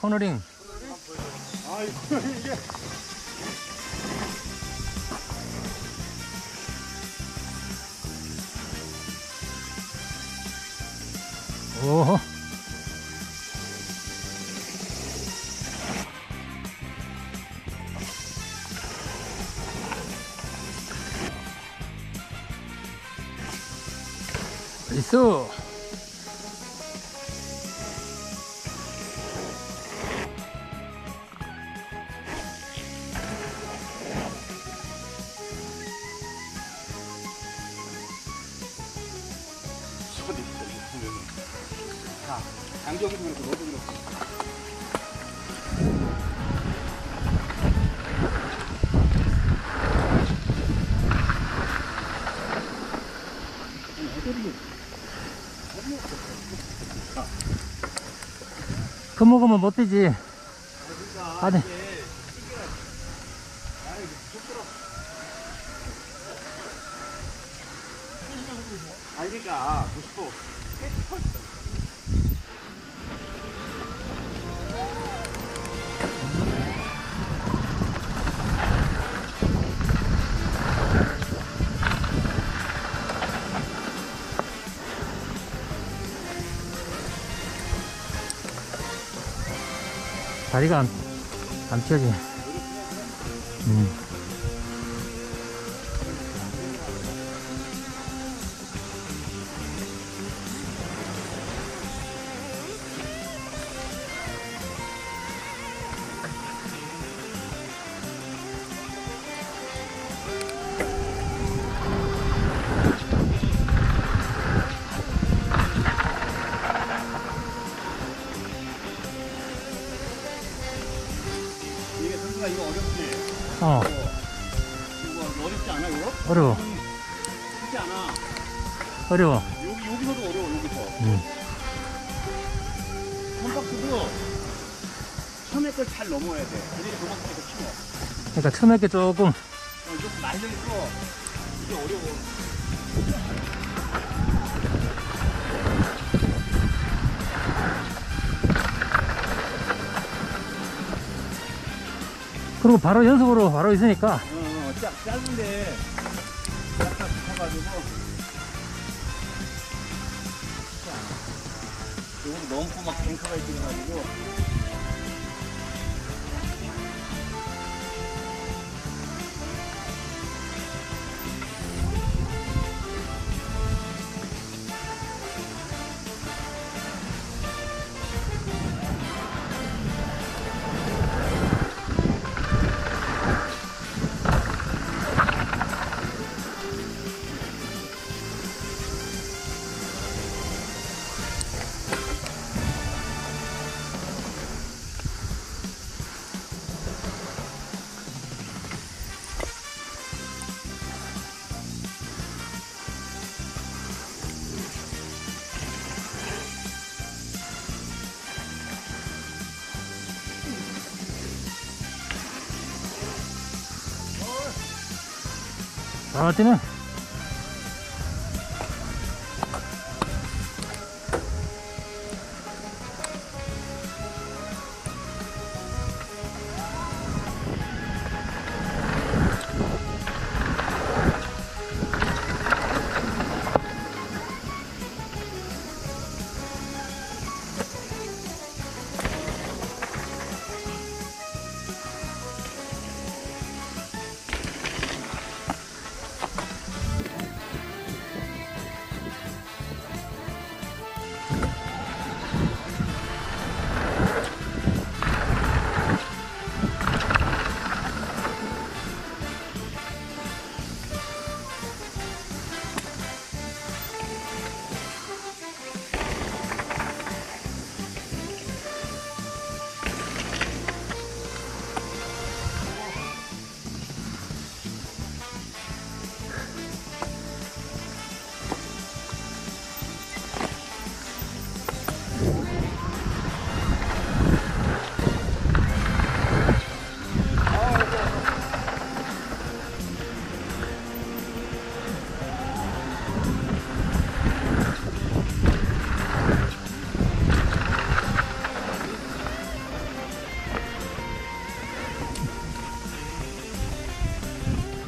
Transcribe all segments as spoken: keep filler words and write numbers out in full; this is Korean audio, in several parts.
코너링. 아, 이거 이게. 오호. 있어. 자, 양쪽에도 그렇고 너도 그렇고. 그 먹으면 못 되지. 아, 네. 아니, 그러니까, 무슨 다리가 안, 안 펴지. 음. 이게 선수가 이거 어렵지? 어, 이거 어렵지 않아, 이거? 어려워. 쉽지 않아. 어려워. 여기, 여기서도 어려워, 여기서. 음. 홈박스도 처음에 걸 잘 넘어야 돼. 그래야 도망치기가 쉬워. 그러니까 처음에 게 조금, 어, 좀 말려있어. 이게 어려워. 그리고 바로 연속으로 바로 있으니까. 어, 어, 짧, 짧은데 약간 붙어가지고. 여기 넘고 막 뱅크가 있어가지고. 아, 뛰네.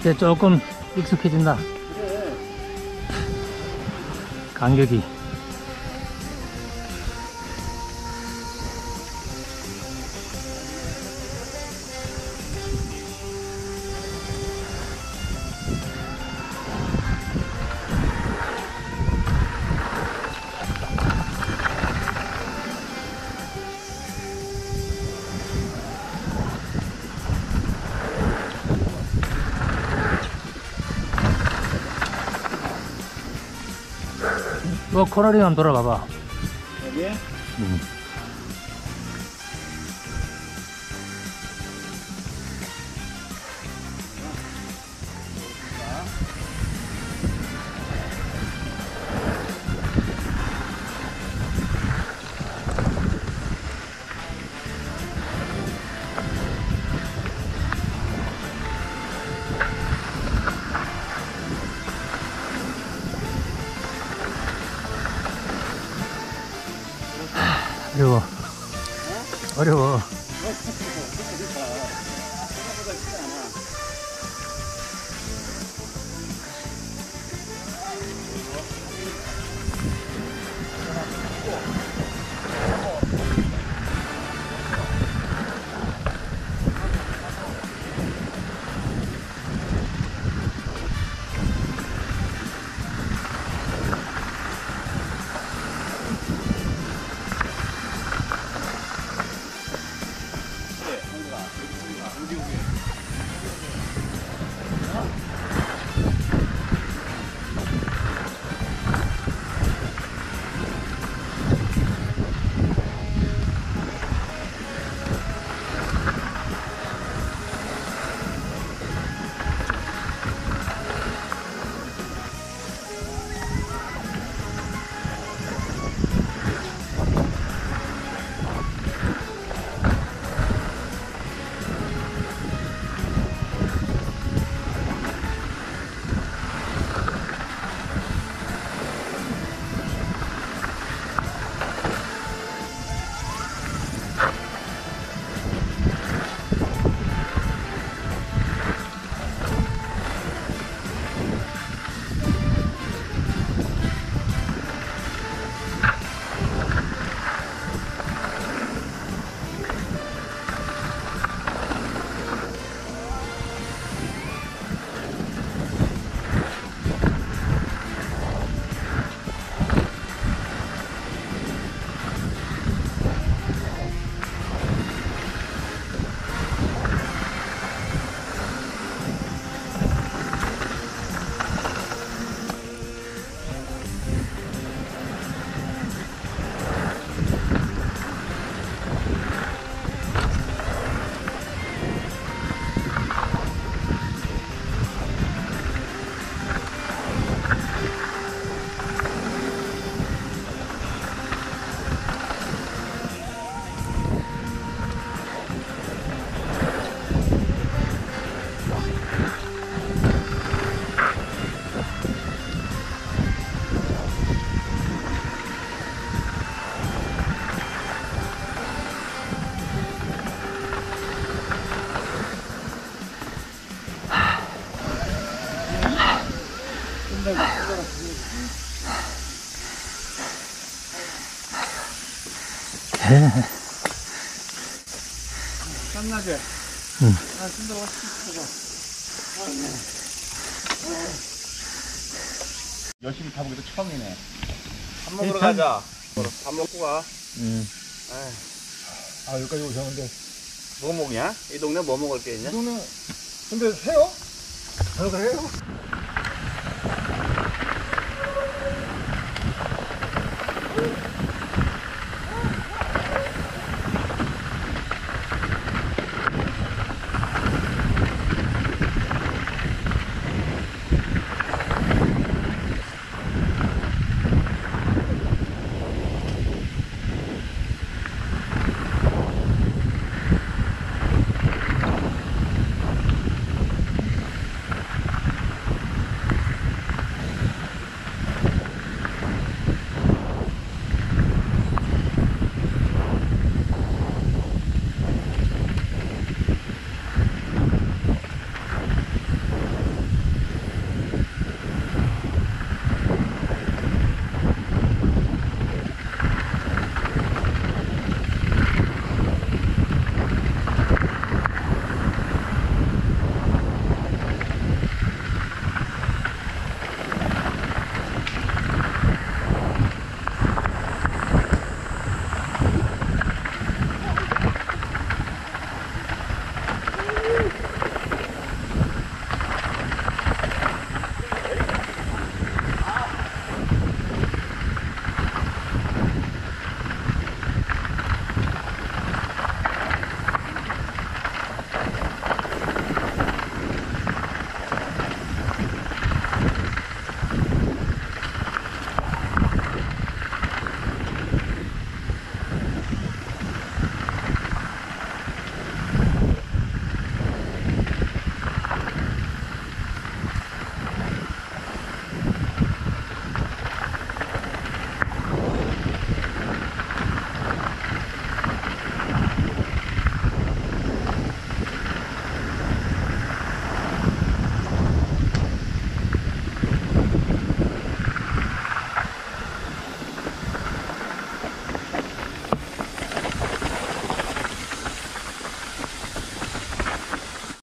이제 조금 익숙해진다. 그래. 간격이. 또 코너링 한번 돌아봐봐. 여기? 음. 어려워. 어려워. 생각보다 쉽지 않아. 땀나게. 응. 아, 힘들어. 열심히 타보기도 처음이네. 밥 먹으러 가자. 밥 먹고 가. 응. 아, 여기까지 오셨는데. 뭐 먹냐? 이 동네 뭐 먹을 게 있냐? 이거는 근데 해요? 저도 해요?